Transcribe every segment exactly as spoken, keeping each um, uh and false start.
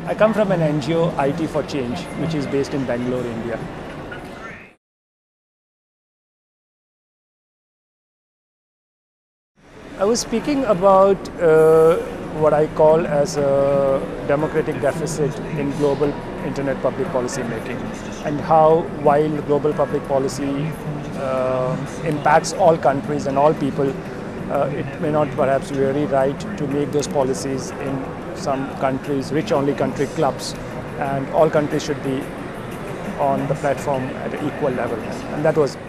I come from an N G O, I T for Change, which is based in Bangalore, India. I was speaking about uh, what I call as a democratic deficit in global internet public policy making, and how while global public policy uh, impacts all countries and all people, uh, it may not perhaps be very right to make those policies in some countries, rich only country clubs, and all countries should be on the platform at an equal level. And that was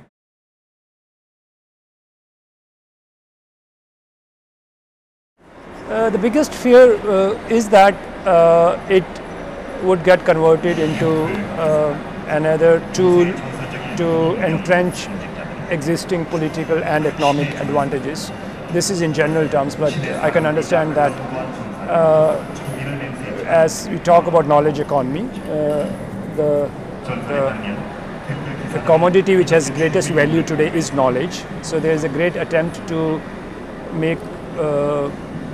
Uh, the biggest fear uh, is that uh, it would get converted into uh, another tool to entrench existing political and economic advantages. This is in general terms, but I can understand that uh, as we talk about knowledge economy, uh, the, the, the commodity which has greatest value today is knowledge. So there is a great attempt to make uh,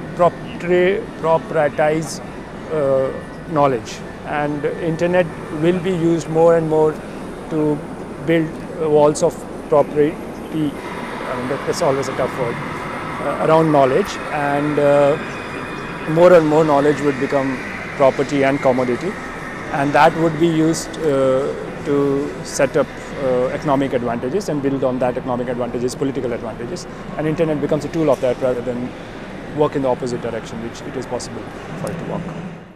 proprietize uh, knowledge, and internet will be used more and more to build walls of property. I mean, that's always a tough word, uh, around knowledge, and uh, more and more knowledge would become property and commodity, and that would be used uh, to set up uh, economic advantages and build on that economic advantages, political advantages, and internet becomes a tool of that rather than work in the opposite direction, which it is possible for it to work.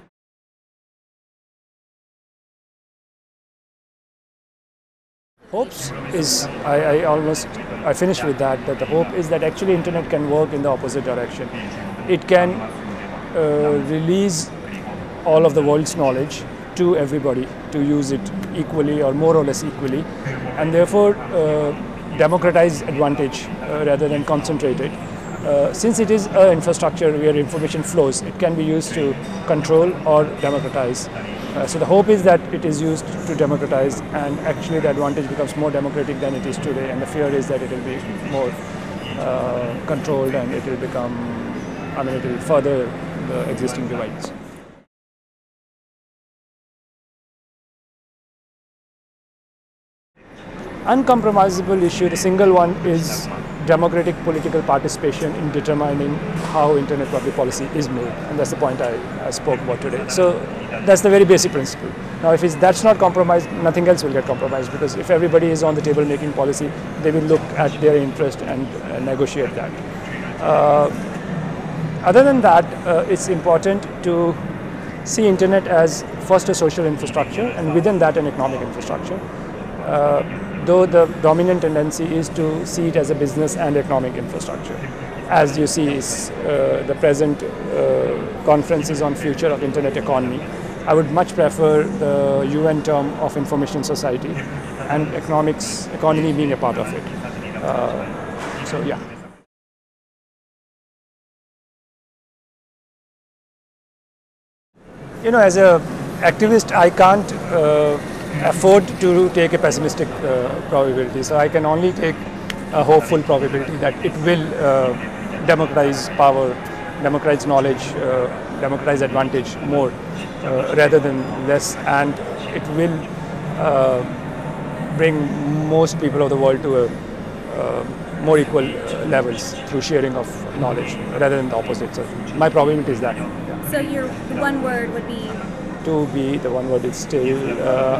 Hopes is, I, I almost, I finished with that, that the hope is that actually internet can work in the opposite direction. It can uh, release all of the world's knowledge to everybody to use it equally or more or less equally, and therefore uh, democratize advantage uh, rather than concentrate it. Uh, since it is an infrastructure where information flows, it can be used to control or democratize. Uh, so the hope is that it is used to democratize, and actually the advantage becomes more democratic than it is today, and the fear is that it will be more uh, controlled, and it will become, I mean, it will further the existing divides. Uncompromisable issue, the single one, is democratic political participation in determining how internet public policy is made, and that's the point I, I spoke about today. So that's the very basic principle. Now if it's, that's not compromised, nothing else will get compromised, because if everybody is on the table making policy, they will look at their interest and uh, negotiate that. Uh, other than that, uh, it's important to see internet as first a social infrastructure, and within that an economic infrastructure. Uh, though the dominant tendency is to see it as a business and economic infrastructure. As you see, is, uh, the present uh, conferences on future of internet economy, I would much prefer the U N term of information society, and economics, economy being a part of it. Uh, so yeah. You know, as a activist, I can't uh, afford to take a pessimistic uh, probability. So I can only take a hopeful probability that it will uh, democratize power, democratize knowledge, uh, democratize advantage more uh, rather than less, and it will uh, bring most people of the world to a uh, more equal levels through sharing of knowledge rather than the opposite. So my probability is that. Yeah. So your one word would be? To be, the one word is still uh,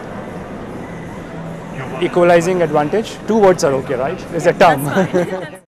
uh, equalizing advantage. Two words are okay, right? There's a term.